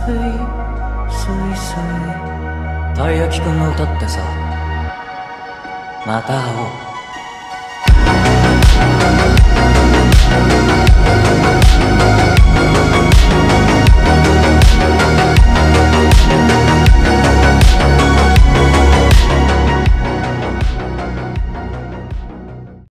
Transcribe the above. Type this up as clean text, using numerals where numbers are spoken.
たい焼きくんの歌ってさ、また会おう。